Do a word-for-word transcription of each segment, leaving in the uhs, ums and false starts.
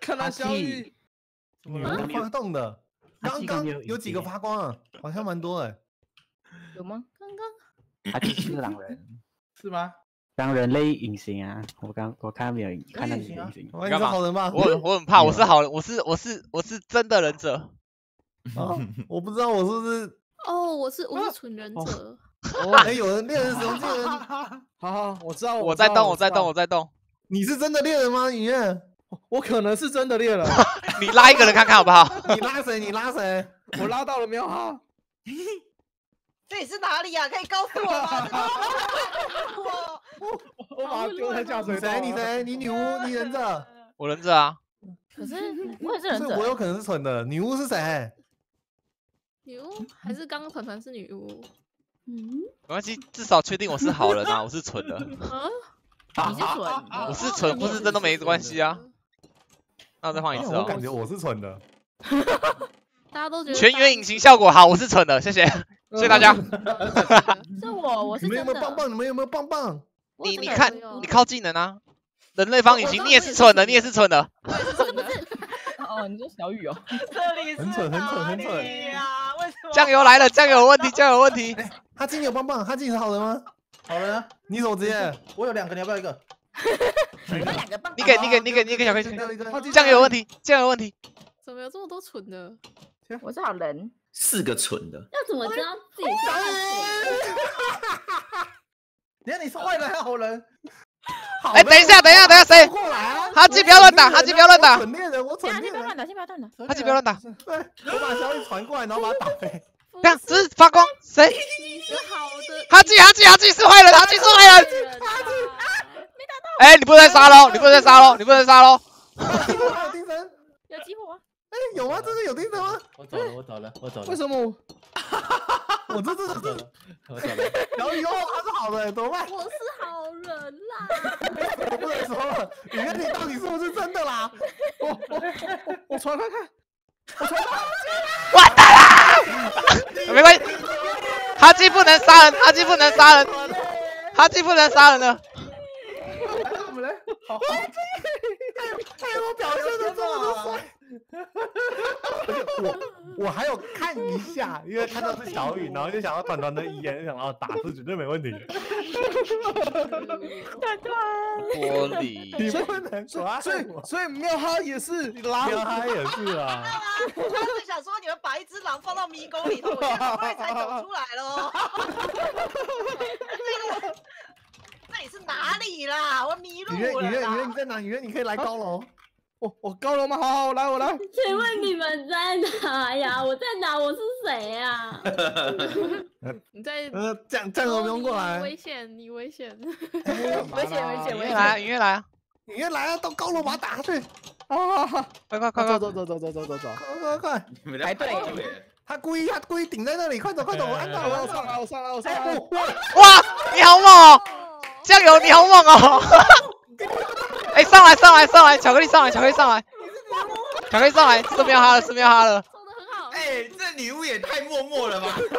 看到小雨， 有发动的，刚刚有几个发光啊？好像蛮多哎。 有吗？ 刚刚他就是狼人， 是吗？ 当人类隐形啊！我刚我看到没有看到你的隐形。 你是好人吗？ 我我很怕，我是好人，我是我是我是真的忍者。 啊，我不知道我是不是。 哦，我是我是纯忍者。 哦，哎，有人猎人使用技能。 好好，我知道， 我在动，我在动，我在动。 你是真的猎人吗？影院？ 我可能是真的猎人。 你拉一个人看看好不好？ 你拉谁？你拉谁？ 我拉到了喵哈。 这里是哪里呀？可以告诉我吗？ 我我把它丢在下水道。 谁？你谁？你女巫？你忍者？ 我忍者啊。 可是我也是忍者。 我有可能是蠢的。女巫是谁？ 女巫还是刚刚团团是女巫？ 嗯， 没关系，至少确定我是好人啊，我是蠢的。 你是蠢， 我是蠢或是真都没关系啊。那我再换一次哦。 我感觉我是蠢的。 大家都觉得全员隐形效果好，我是蠢的，谢谢，谢谢大家。 是我，我是你们有没有真的。 棒棒？你们有没有棒棒？ 你你看，你靠技能啊。人类方隐形，你也是蠢的，你也是蠢的。 不是不是。哦，你说小雨哦。这里是很蠢，很蠢，很蠢呀！为什么？ 酱油来了，酱油有问题，酱油有问题。 他今天有棒棒，他今天是好人吗？ 好人啊， 你什么职业？ 我有两个，你要不要一个？ 我两个棒。 你给，你给，你给，你给小黑。 个。 酱油有问题，酱油有问题。 怎么有这么多蠢的？ 我是好人。 四个蠢的。 要怎么知道自己是好人？ 你看你是坏人还是好人？ 哎，等一下，等一下，等一下，谁？哈基不要乱打，哈基不要乱打。 蠢猎人，我蠢猎人。 先不要乱打，先不要乱打。 哈基不要乱打。 对，我把消息传过来，然后把他打飞。 这样，这是发光，谁？ 你是好的。 哈基，哈基，哈基是坏人，哈基是坏人。 哈基没打到。 哎，你不能再杀喽，你不能再杀喽，你不能再杀喽。 有精神。 有机会啊。 哎，有吗？真的有精神吗？ 我走了，我走了，我走了。 为什么？ 我这这这这， 我走了。 然后以后他是好人，怎么办？ 我是好人啦。 我不能说了，你看你到底是不是真的啦？ 我我我我传看看，我传看。 完蛋啦！没关系，哈基不能杀人，哈基不能杀人，哈基不能杀人的。 我们来，好， 还有我表现的这么的帅。我我还有看一下，因为看到是小雨，然后就想到团团的遗言，想到打是绝对没问题。 团团， 玻璃， 你不能抓所以所以喵哈也是狼， 喵哈也是啊。 我刚才想说，你们把一只狼放到迷宫里头，我现在快才走出来了。那你是哪里啦？我迷路雨月，雨月，雨月， 了你在哪？雨月，你可以来高楼。 我我高楼吗？好好，我来我来。 请问你们在哪呀？我在哪？我是谁呀？ 你在呃，酱酱油不用过来。 危险，你危险。 危险危险危险！ 音乐来，音乐来啊！ 雨月来啊，到高楼把他打下去。 好好好， 快快快快走走走走走走走， 快快快！ 你们在排队。 他故意，他故意顶在那里，快走快走！我按到了， 我上来我上来我上来。 哇，你好猛哦！酱油，你好猛哦！哎，上来上来上来，巧克力上来，巧克力上来，巧克力上来，是喵哈了，是喵哈了。 做的很好。 哎，这女巫也太默默了吧！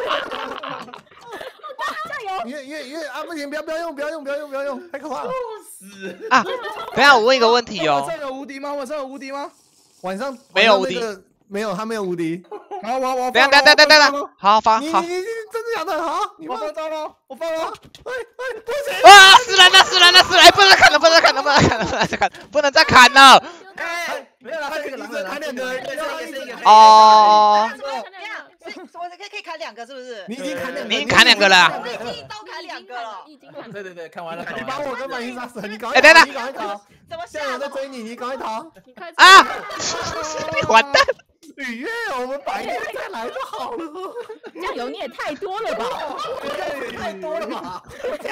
加油！ 越越越啊！不行，不要不要用，不要用，不要用，不要用，太可怕了。 死啊！等一下，我问一个问题哦。 晚上有无敌吗？晚上有无敌吗？ 晚上没有无敌， 没有，他没有无敌。 好，我我等下等下等下等下，好发好。 你你你真的假的？好，你我放招了，我放了。 哎哎，不行！ 哇，死人了，死人了，死人！不能再砍了，不能再砍了，不能再砍了，不能再砍，不能再砍了。 哎，没有了，这个狼人， 砍两个， 一个一个一个。 哦。 我可以可以砍两个，是不是？ 你已经砍两个， 你已经砍两个了。 我已经一刀砍两个了。 对对对，看完了。 你把我跟满意杀死，你赶快！哎，等等， 你赶快逃！ 怎么酱油在追你，你赶快逃！ 啊！你完蛋！ 雨月，我们白天再来就好了。 酱油你也太多了吧？ 太多了吧？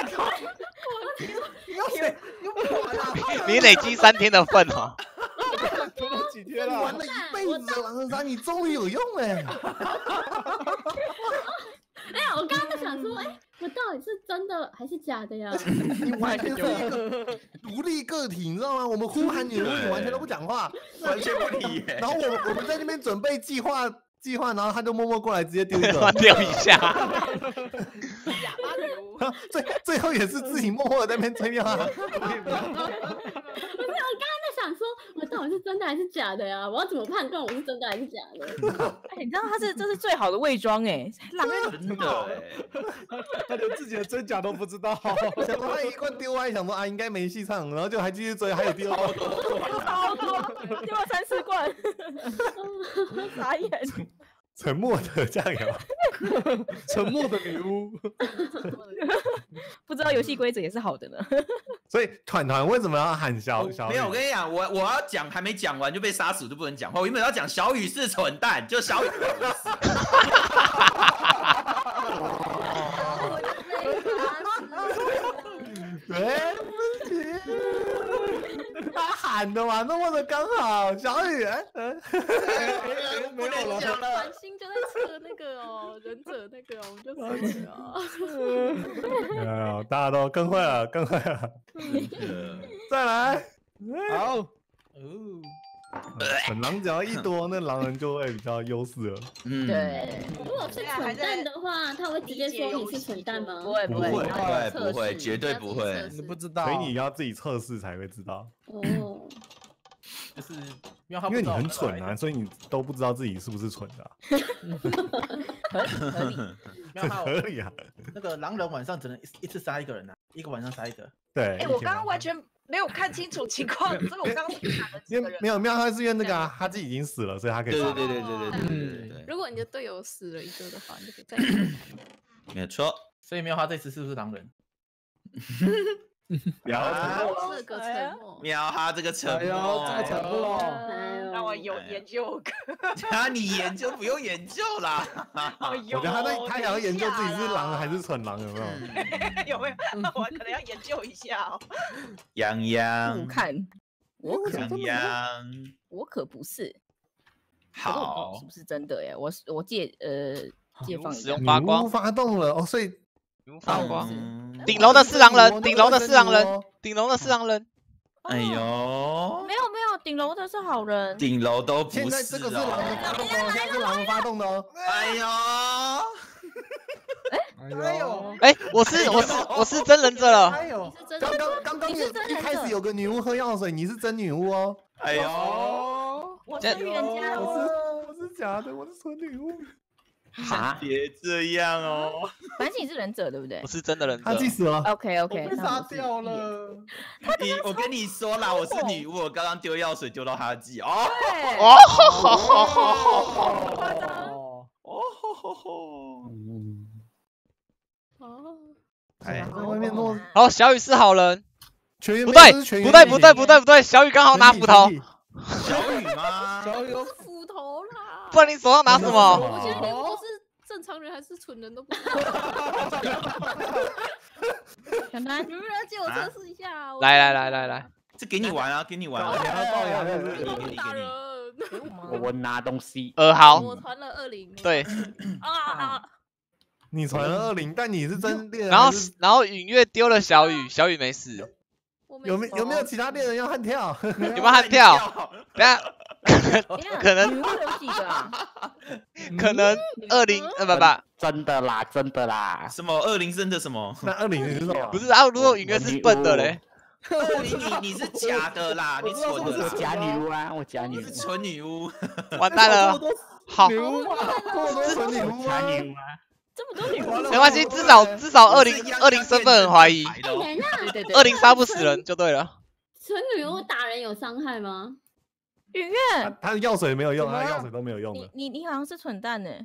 你累积三天的份哦。 拖了几天了？ 玩了一辈子的狼人杀，你终于有用哎！ 哎呀，我刚刚在想说，哎，我到底是真的还是假的呀？ 你完全是一个独立个体，你知道吗？我们呼喊女巫，你完全都不讲话， 完全不理。 然后我们我们在那边准备计划计划，然后他就默默过来直接丢一个， 丢一下。 最最后也是自己默默的在那边追掉他。 不是，我刚刚在想说，我到底是真的还是假的呀？我要怎么判断我是真的还是假的？ 哎，你知道他是这是最好的伪装哎，狼人真的哎， 他连自己的真假都不知道。 想说他一罐丢完，想说啊应该没戏唱，然后就还继续追，还有第二罐。 超多，丢了三四罐，傻眼。 沉默的酱油， 沉默的女巫。 不知道游戏规则也是好的呢。 所以团团为什么要喊小小雨？ 没有，我跟你讲，我我要讲还没讲完就被杀死，就不能讲话。我原本要讲小雨是蠢蛋，就小雨。 对不起，他喊的嘛，那么的刚好，小雨，嗯， 不能讲了。 繁星就在测那个哦，忍者那个，我们就死了。 没有，大家都更会了，更会了，再来， 好， 哦，蠢狼只要一多，那狼人就会比较优势了。 嗯， 对， 如果是蠢蛋的话，他会直接说你是蠢蛋吗？ 不会不会不会不会不会，绝对不会。 你不知道， 所以你要自己测试才会知道。 哦， 就是因为他因为你很蠢啊，所以你都不知道自己是不是蠢的、啊， 合合理。 很合理啊。 那个狼人晚上只能一次杀一个人啊，一个晚上杀一个。 对， 哎，我刚刚完全没有看清楚情况，所以我刚刚是打了几因个人。 为没有没有，他是因为那个啊，他自己已经死了，所以他可以杀。 对对对对对对对对， 如果你的队友死了一个的话，你就可以再没错。 所以喵哈这次是不是狼人？ 然后这个沉默。 喵哈这个沉哎呦， 默， 这么沉默。 哎呦让我有研究。 啊，你研究不用研究啦。 哎呦， 我觉得他在他想要研究自己是狼还是蠢狼，有没有？ 有没有？那我可能要研究一下哦。 洋洋不，看，我可洋洋， 我可不是。可是我不知道好是，不是真的耶？我是我借呃借放一下使用。发光女巫发动了哦，所以发光。 嗯顶楼的四狼人，顶楼的四狼人，顶楼的四狼人。 哎呦， 没有没有，顶楼的是好人。 顶楼都不是现在这个是狼人哦。 发动哦，现在是狼人发动的哦。 哎呦， 哎呦， 哎，我是我是我是真忍者了。 哎呦， 是真刚的。 刚刚刚有一开始有个女巫喝药水，你是真女巫哦。 哎呦， 我是预言家， 我是我是假的，我是纯女巫。 啊， 别这样哦。 反正你是忍者对不对我是真的忍者他。既死了。 ？OK 我 OK， 被杀掉了。 你我跟你说啦，我是女巫，我刚刚丢药水丢到他的记哦。 对， 哦， 哦， 哦吼吼吼！ 嗯， 哦， 哎， 在外面弄好，小雨是好人。 全员不对， 是全员不对，不对，不对，不对，小雨刚好拿斧头， 小雨吗？ 小雨有斧头啦。 不然你手上拿什么？ 我现在连我是正常人还是蠢人都不知道。 小南你们要借我测试一下啊？我来来来来来， 这给你玩啊，给你玩啊。 你要造谣是不我是？ 都不打人。 我我拿东西， 二号， 我传了二零。 对， 啊啊！ 你传了二零，但你是真猎人然后还是然后允月丢了小雨，小雨没死。 我没有没有没有其他猎人要悍跳？ 有没有悍跳？等下可能女巫有几个啊？ 可能二零呃不不真的啦，真的啦， 什么二零真的什么？ 那二零是什么？ 不是啊，如果允月是笨的嘞， 二零你你是假的啦，你蠢的我啦， 假女巫啊，我假女巫你是，纯女巫。 完蛋了。好， 女巫吗？这么多纯女巫吗？ 假女巫啊， 这么多女巫， 没关系，至少至少二零二零身份很怀疑， 哎，等一下， 对对对， 二零杀不死人就对了。 纯女巫打人有伤害吗？ 允月， 他他的药水没有用， 怎么了他的药水都没有用的。 你你你好像是蠢蛋呢。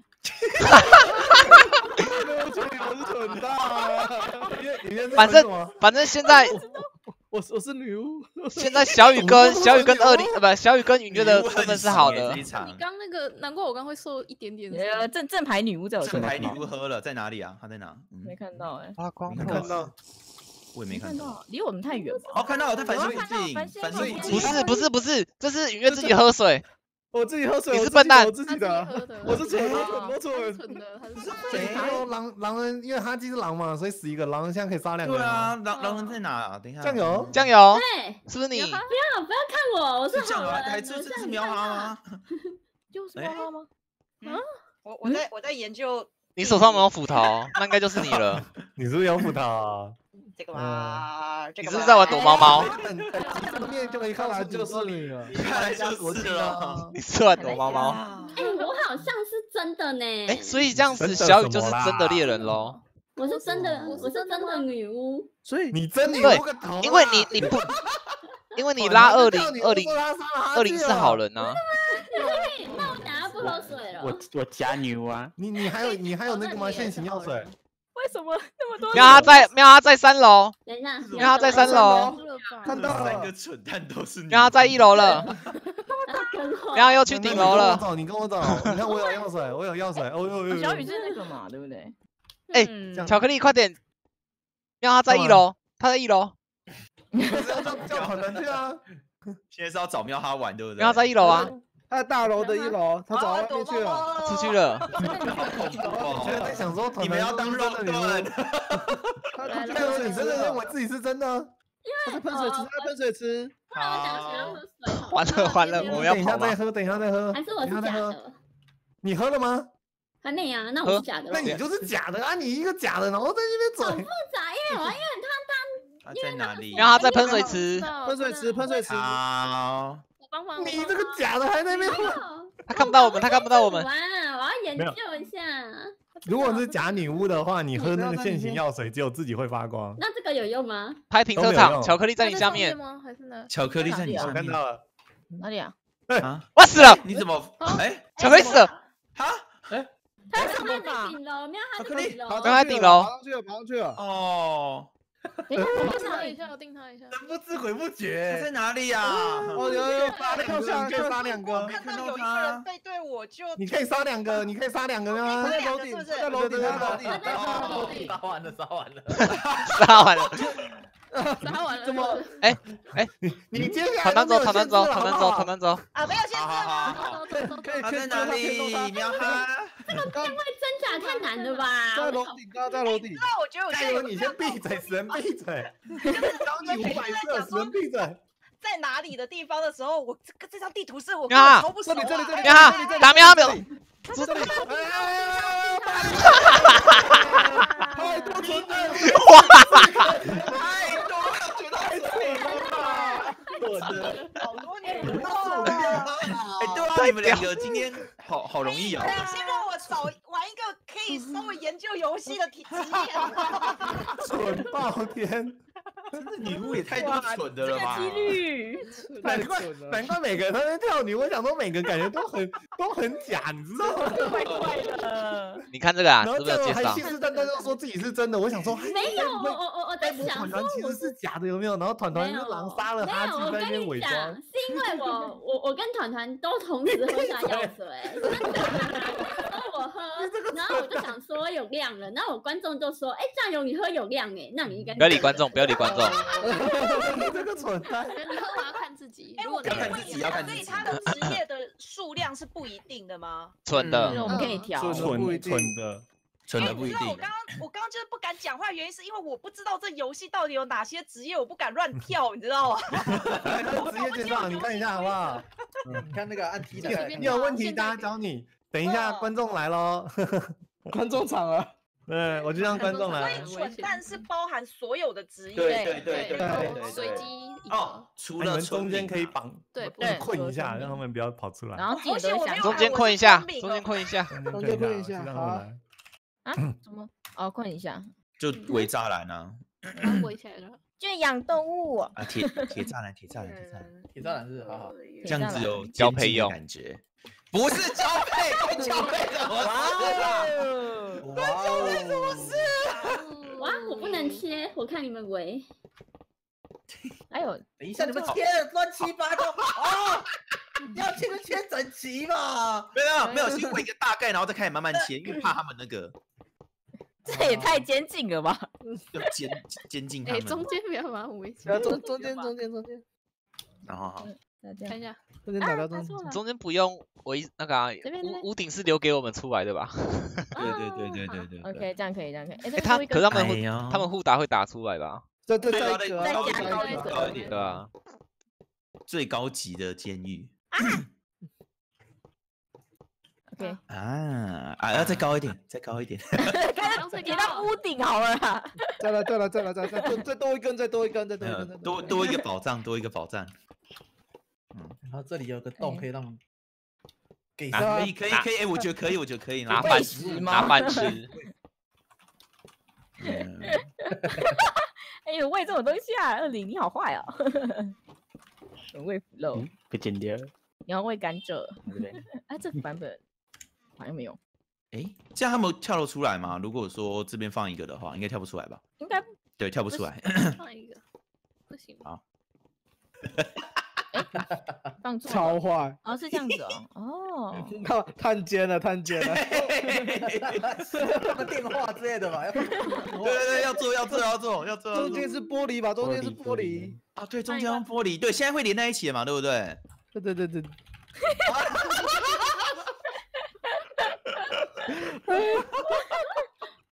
没有纯女巫是蠢蛋啊。 因为里面是反正什么反正现在我我是女巫。 现在小雨跟小雨跟二零呃不小雨跟允月的身份是好的这一。场你刚那个，难怪我刚会受一点点伤。 呃，正正牌女巫在我身边， 正牌女巫喝了，在哪里啊？她在哪？嗯没，看到哎， 发光没看到？ 我也没看到。 看到，离我们太远吧？ 哦，看到了，在繁星附我看到近繁，星繁附近星附近。 不是不是不是，这是允月自己喝水。 我自己喝水， 你是我自己笨蛋我自己的， 喝的， 我是蠢的， 啊我蠢，我蠢。 蠢的，他是对，然后狼狼人，因为他既是狼嘛，所以死一个狼人现在可以杀两个人。 对啊，狼狼人在哪啊？等一下， 酱油酱油对， 是不是你？ 不要不要看我，我是是酱油好人， 还还这我很这是喵哈吗？ 就是妈妈吗？ 我我在我在研究你手上没有斧头，那应该就是你了。 你是不是有斧头？ 这个嘛，这个你是不是在玩躲猫猫？ 等等上面就可以看来就是你了。 看来就是了。 你是玩躲猫猫？ 哎，我好像是真的呢。 哎，所以这样子，小雨就是真的猎人喽。 我是真的，我是真的女巫。 所以你真的对有个头， 因为你你不，因为你拉二零二零二零是好人啊。 那我等下不喝水了。 我我假牛啊！ 你你还有你还有那个吗？现行药水？ 为什么那么多？ 喵他在喵他在三楼， 等一下， 喵他在三楼， 看到了， 三个蠢蛋都是你。 喵他在一楼了，喵又去顶楼了。 你跟我走，你看我有药水，我有药水。哦呦呦！ 小雨是那个嘛，对不对？ 哎，巧克力快点！喵他在一楼，他在一楼。 叫团团去啊！ 现在是要找喵哈玩，对不对？ 喵他在一楼啊。 他在大楼的一楼，他走到外面去了， 出去了。 现在在想说， 你们要当肉盾？ 他你真的认为自己是真的？ 他是喷水池，他喷水池。 好，完了完了，我们要等一下跑吗？ 再喝，等一下再喝。 还是我是假的？ 你喝了吗？ 还没啊，那我是假的。 那你就是假的啊！你一个假的，然后在那边很复杂，因为我因为他他在哪里？ 喵他在喷水池， 喷水池，喷水池。 好。 帮忙， 你这个假的还在那边。 他看不到我们，他看不到我们。 哇，我要研究一下。 如果是假女巫的话，你喝那个现行药水，只有自己会发光。 那这个有用吗？ 拍停车场，巧克力在你下面吗？还是呢？ 巧克力在你下面。 看到了。 哪里啊？ 啊！ 我死了！ 你怎么？哎， 巧克力死了！ 哈？ 哎， 他在顶楼，没有他在顶楼。 刚才顶楼。 爬上去了，爬上去了。 哦。 等一下，我定他一下，我定他一下。 神不知鬼不觉。 他在哪里呀？ 哦，有有杀两个，你可以杀两个。 看到有一个人背对我就。 你可以杀两个，你可以杀两个吗？ 他在楼顶，在楼顶，在楼顶。 楼顶。杀完了，杀完了。 杀完了。 杀完了。 怎么？ 哎哎， 你你接下来团团走，团团走，团团走，团团走。 啊，没有限制吗？ 他在哪里？喵哈。 这个定位真假太难了吧？ 在楼顶，刚刚在楼顶。 那我觉得我加油，你先闭嘴，死人闭嘴。找你五百次，死人闭嘴。 在哪里的地方的时候，我这个这张地图是我超不熟。 这里这里这里。 喵哈，打喵喵。 这里。太多蠢了！ 哇！ 太多了，觉得太蠢了。 蠢的， 好多年。 哎，对啊，你们两个今天好好容易哦。 可以先让我找玩一个可以稍微研究游戏的体职业。 蠢爆天！ 真的女巫也太多蠢的了吧？ 几率， 难怪难怪每个人都在跳女，我想说每个感觉都很都很假，你知道吗？ 怪怪的。 你看这个啊， 然后是不是有介绍？ 还信誓旦旦的说自己是真的，我想说没有，我我我在想说其实是假的，有没有？然后团团就狼杀了他， 没有，我跟你讲，是因为我我我跟团团都同时喝下药水，真的。然后我喝，然后我就想说有量了，然后我观众就说，哎，酱油你喝有量哎，那你应该不要理观众，不要理观众。 你这个蠢蛋！ 你喝完要看自己。 哎，我可以问一下，所以他的职业的数量是不一定的吗？ 蠢的， 我们可以调。 蠢蠢蠢的， 蠢的不一定。 我刚刚我刚刚就是不敢讲话，原因是因为我不知道这游戏到底有哪些职业，我不敢乱跳，你知道吗？ 职业介绍，你看一下好不好？ 你看那个按 T 的， 你有问题大家找你。等一下，观众来喽！ 观众场了。 对，我就让观众来。 所以蠢蛋是包含所有的职业， 对对对对对， 随机哦，除了你们中间可以绑， 对， 困一下，让他们不要跑出来。 然后自己都想中间困一下，中间困一下， 中间困一下，好。 啊？怎么？哦，困一下， 就围栅栏啊， 围起来了。 就养动物啊，铁铁栅栏，铁栅栏，铁栅栏， 铁栅栏是好好， 这样子有交配用感觉。不是交配，交配怎么事？哇交配什么事？ 哇，我不能切，我看你们围。 还有， 等一下，你们切的乱七八糟啊！要切就切整齐嘛。 没有没有，先问一个大概，然后再开始慢慢切，因为怕他们那个。 这也太接近了吧？ 要监监禁他们。 哎，中间不要把我围起来。中中间中间中间。 然后好。 看一下， 中间打到中间，中间不用围那个啊，屋屋顶是留给我们出来的吧？ 对对对对对对。 OK， 这样可以，这样可以。 哎，他可是他们会他们互打会打出来吧？ 再再再一个， 再加高一高一点， 对啊。 最高级的监狱。 OK， 啊啊，要再高一点，再高一点。 给到屋顶好了啦。 再来再来再来再来再再再多一根，再多一根，再多一根，再多多一个宝藏，多一个宝藏。 然后这里有个洞可以让给啊， 上可以可以可以，哎，我觉得可以，我觉得可以拿饭拿饭吃。 哎呦，喂这种东西啊，二零你好坏哦。喂腐肉， 被剪掉。 你要喂甘蔗， 对不对？ 哎，这个版本好像没有。 哎，这样他们跳得出来吗？如果说这边放一个的话，应该跳不出来吧？ 应该对，跳不出来。 放一个，不行。 好。 放错超坏哦，是这样子哦，哦， 看探监了，探监了， 他们电话之类的吧？ 对对对，要做要做要做要做。 中间是玻璃吧？中间是玻璃啊，对，中间用玻璃，对，现在会连在一起嘛，对不对？ 对对对对。